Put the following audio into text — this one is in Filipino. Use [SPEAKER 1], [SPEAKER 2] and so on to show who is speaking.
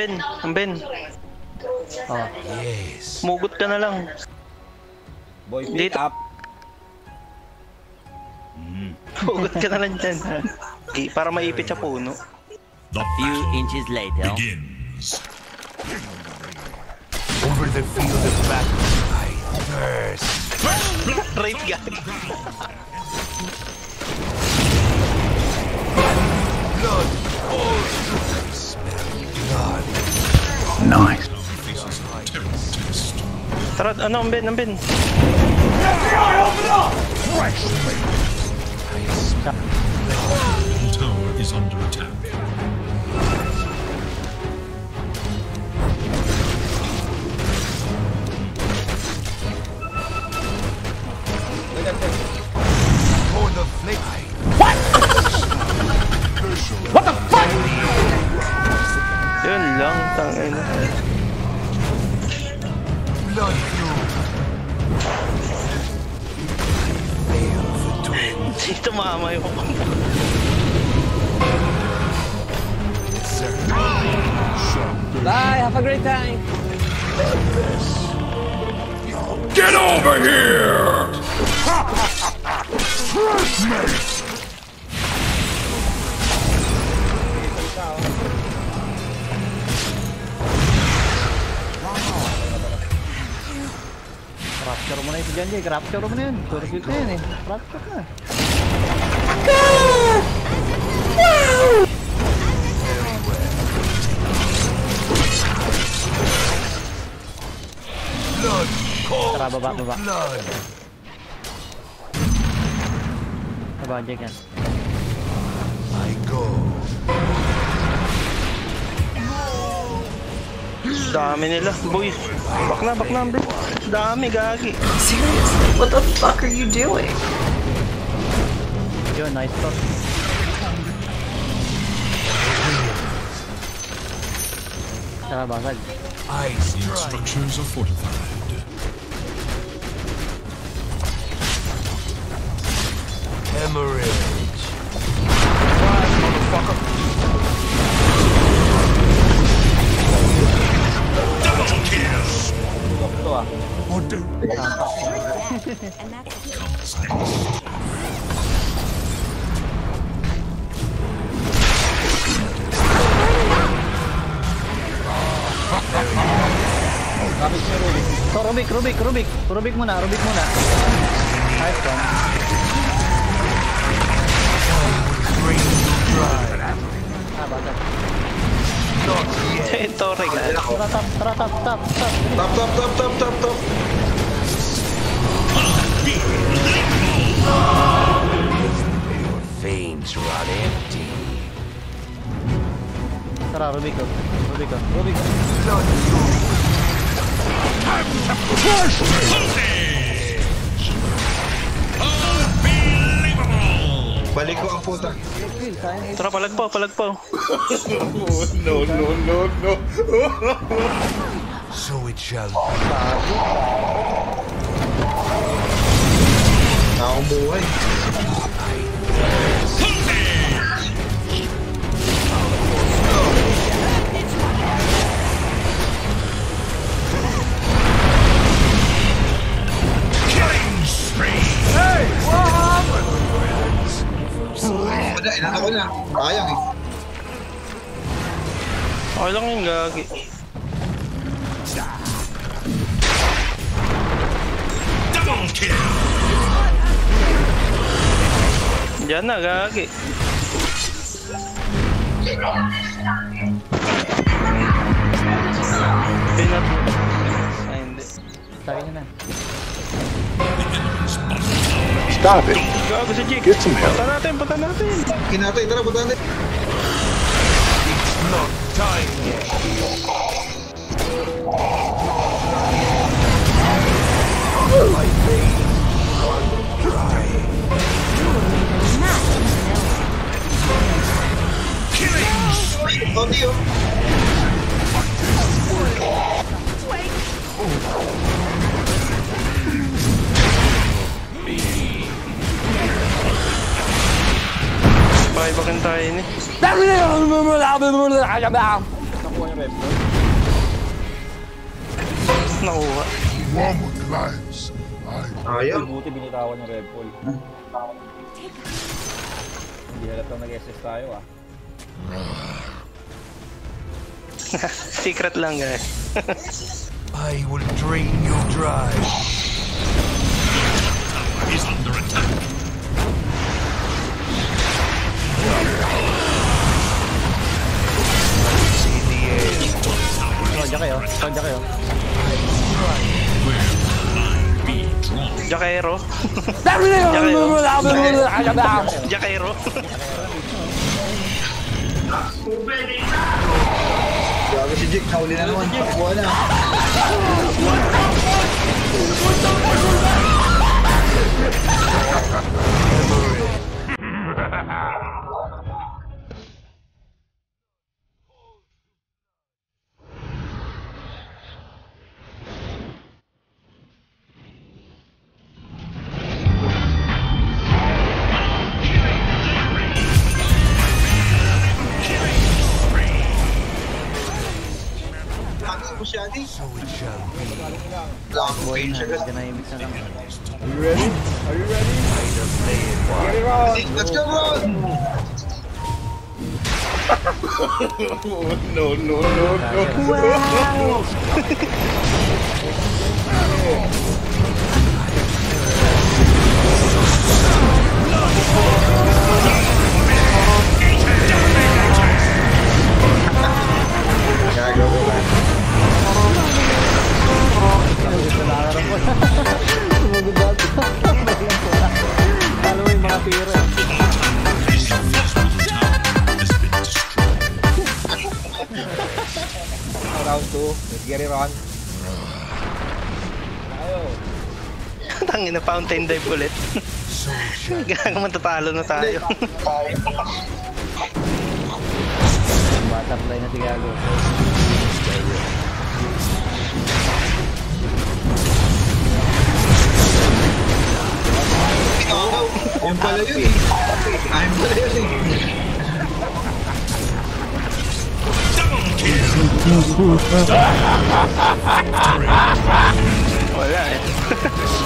[SPEAKER 1] Ang Ben.
[SPEAKER 2] Oh.
[SPEAKER 3] Yes.
[SPEAKER 1] Mugot ka na lang.
[SPEAKER 4] Boy, pick up.
[SPEAKER 1] Mugot ka na lang dyan. Para maipit sa puno.
[SPEAKER 5] The
[SPEAKER 2] Few inches later.
[SPEAKER 5] begins.
[SPEAKER 3] Over the field of battle, I thirst.
[SPEAKER 1] Right guy.
[SPEAKER 3] Blood. Oh, I smell blood.
[SPEAKER 6] Nice.
[SPEAKER 1] Tara, ang Ben.
[SPEAKER 5] Tower is under attack.
[SPEAKER 3] For the flick.
[SPEAKER 6] What the fuck?
[SPEAKER 1] Yun lang, tangin.
[SPEAKER 3] Blood fuel. Fail the twin.
[SPEAKER 1] Dito mama yung
[SPEAKER 4] Bye, have a great time.
[SPEAKER 5] Get over here!
[SPEAKER 2] Rapture mo na yun si Janji. Rapture mo na yun. Surgit na yun eh. Rapture na.
[SPEAKER 3] Blood. Cold.
[SPEAKER 2] Tara, baba.
[SPEAKER 3] Blood.
[SPEAKER 2] Baba, Jake yan.
[SPEAKER 3] I go.
[SPEAKER 1] dami nila. Boys, bakla ang Ben. Dami, gagi.
[SPEAKER 7] Seriously, what the fuck are you doing?
[SPEAKER 2] Yun, nice shot. Tara, basag.
[SPEAKER 3] I
[SPEAKER 5] The
[SPEAKER 3] strike.
[SPEAKER 5] structures are fortified.
[SPEAKER 3] Hemorrhage. Surprise, motherfucker.
[SPEAKER 5] Double kill!
[SPEAKER 4] Ito ah.
[SPEAKER 5] Or do what comes next?
[SPEAKER 2] So, Rubik muna. Nice one. Ah, basag.
[SPEAKER 1] Torre ka.
[SPEAKER 2] Tara, top.
[SPEAKER 8] Top.
[SPEAKER 3] Your veins run empty.
[SPEAKER 2] Tara, Rubik.
[SPEAKER 3] Blood fuel.
[SPEAKER 8] Balik ko ang puta.
[SPEAKER 1] Tara, palagpaw.
[SPEAKER 8] No.
[SPEAKER 3] So it shall be.
[SPEAKER 8] Akong buhay.
[SPEAKER 5] Killing spree!
[SPEAKER 3] Hey, what happened?
[SPEAKER 8] Wala, inano ko na. Sayang eh.
[SPEAKER 1] Okay lang yun, gagi.
[SPEAKER 5] Double kill!
[SPEAKER 1] Diyan na, gagi. Pinat. Ay, hindi.
[SPEAKER 2] Sabi niya na.
[SPEAKER 6] Stop it.
[SPEAKER 1] Gago si Jake.
[SPEAKER 6] Get some help.
[SPEAKER 1] Punta natin.
[SPEAKER 8] Kinatay, tara, punta natin.
[SPEAKER 3] It's not time yet. My veins run dry.
[SPEAKER 5] Killing spree!
[SPEAKER 8] Oh, Dio.
[SPEAKER 1] Bye, bakin tayo ni.
[SPEAKER 4] nakuha yung Red Bull.
[SPEAKER 1] Nakuha.
[SPEAKER 6] One glance.
[SPEAKER 8] Ayaw.
[SPEAKER 4] Buti binitawan yung Red Bull. Hindi halatang nag-SS tayo ah.
[SPEAKER 1] Secret lang, guys.
[SPEAKER 3] I will drain you dry.
[SPEAKER 5] Is under attack.
[SPEAKER 3] See the air.
[SPEAKER 2] Diyan kayo. Diyan kayo.
[SPEAKER 1] Jakairo. Jakairo.
[SPEAKER 8] Gago si Jake, nahuli na naman. Pakuha na. Ano mo siya, Adi?
[SPEAKER 3] So it shall be.
[SPEAKER 8] Black boy siya.
[SPEAKER 2] Ganahimik na lang.
[SPEAKER 4] Are you ready? Are you ready?
[SPEAKER 3] Either play it
[SPEAKER 4] Get
[SPEAKER 3] wise.
[SPEAKER 4] it on!
[SPEAKER 8] Let's go, bro! Gago ko ba?
[SPEAKER 2] Sumugod ba? Alam mo yung mga tira.
[SPEAKER 4] Round 2. Let's get it on. Tayo.
[SPEAKER 1] Tangina, fountain dive ulit.
[SPEAKER 3] So it shall be.
[SPEAKER 1] Gago, matatalo na tayo.
[SPEAKER 2] Butterfly na si Gago.
[SPEAKER 8] Ayun pala yun eh. Ayun pala yun eh.
[SPEAKER 1] Wala eh.